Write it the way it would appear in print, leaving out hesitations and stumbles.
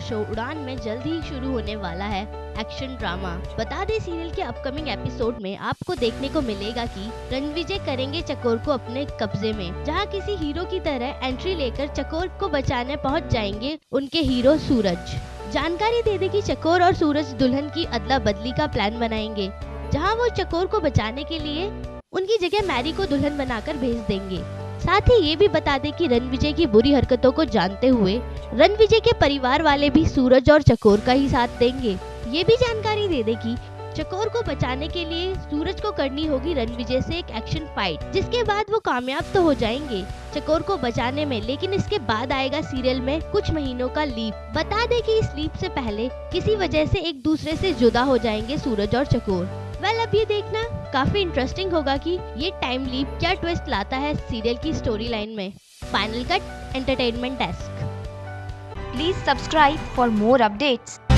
Show उड़ान में जल्द ही शुरू होने वाला है एक्शन ड्रामा। बता दें सीरियल के अपकमिंग एपिसोड में आपको देखने को मिलेगा कि रणविजय करेंगे चकोर को अपने कब्जे में, जहां किसी हीरो की तरह एंट्री लेकर चकोर को बचाने पहुंच जाएंगे उनके हीरो सूरज। जानकारी दे दे कि चकोर और सूरज दुल्हन की अदला बदली का प्लान बनाएंगे, जहां वो चकोर को बचाने के लिए उनकी जगह मैरी को दुल्हन बनाकर भेज देंगे। साथ ही ये भी बता दें कि रणविजय की बुरी हरकतों को जानते हुए रणविजय के परिवार वाले भी सूरज और चकोर का ही साथ देंगे। ये भी जानकारी दे दे कि चकोर को बचाने के लिए सूरज को करनी होगी रणविजय से एक एक्शन फाइट, जिसके बाद वो कामयाब तो हो जाएंगे चकोर को बचाने में, लेकिन इसके बाद आएगा सीरियल में कुछ महीनों का लीप। बता दें कि इस लीप से पहले किसी वजह से एक दूसरे से जुदा हो जाएंगे सूरज और चकोर। अब ये देखना काफी इंटरेस्टिंग होगा कि ये टाइम लीप क्या ट्विस्ट लाता है सीरियल की स्टोरी लाइन में। Final cut entertainment desk. Please subscribe for more updates.